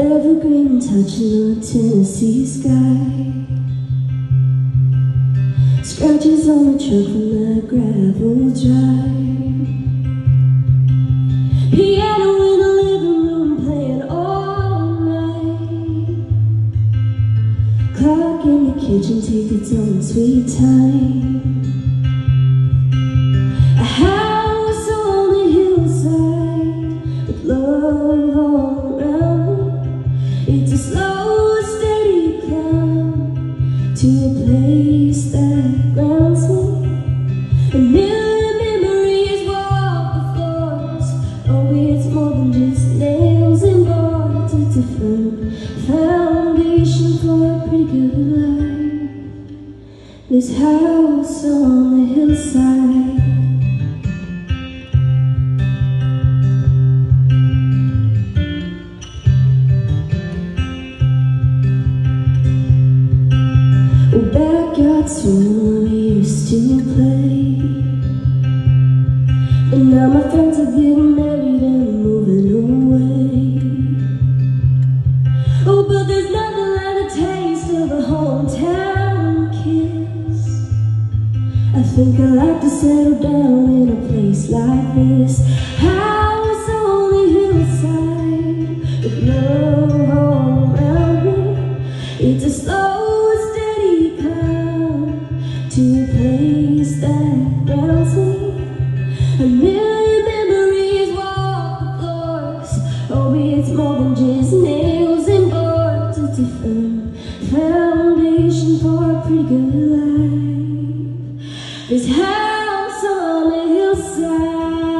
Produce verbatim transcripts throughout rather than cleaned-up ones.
evergreen touching the Tennessee sky. Scratches on the truck from the gravel drive. Piano in the living room playing all night. Clock in the kitchen takes its own sweet time. A house on the hillside with love all around me. It's a slow, steady climb to a place that grounds me. A million memories walk the floors. Oh, it's more than just nails and boards. It's a firm foundation for a pretty good life. This house on the hillside. Well, backyard swing we used to play, but now my friends are getting married and moving away. Oh, but there's nothing like the taste of a hometown kiss. I think I'd like to settle down in a place like this. House on the hillside with love all around me. It's a slow, steady climb to a place that grounds me. A million memories walk the floors. Oh, it's more than just nails and boards. It's a firm foundation for a pretty good life. This house on the hillside.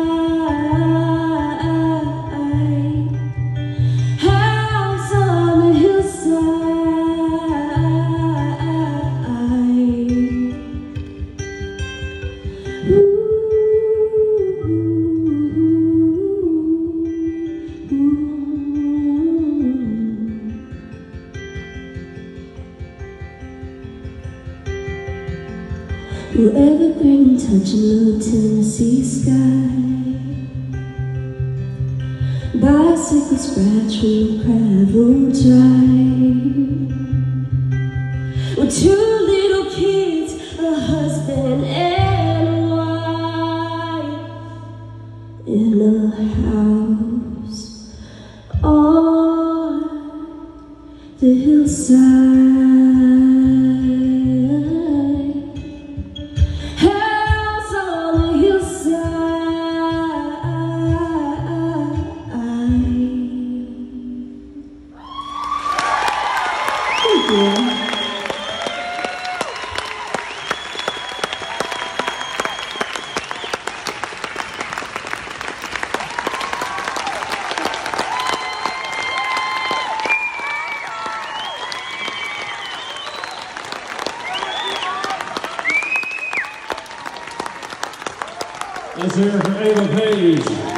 House on the hillside. Ooh. Well, evergreen touching the Tennessee sky. Bicycle scratch from the gravel drive. Well, two little kids, a husband and a wife, in a house on the hillside. Thank you. Let's hear it for Ava Page.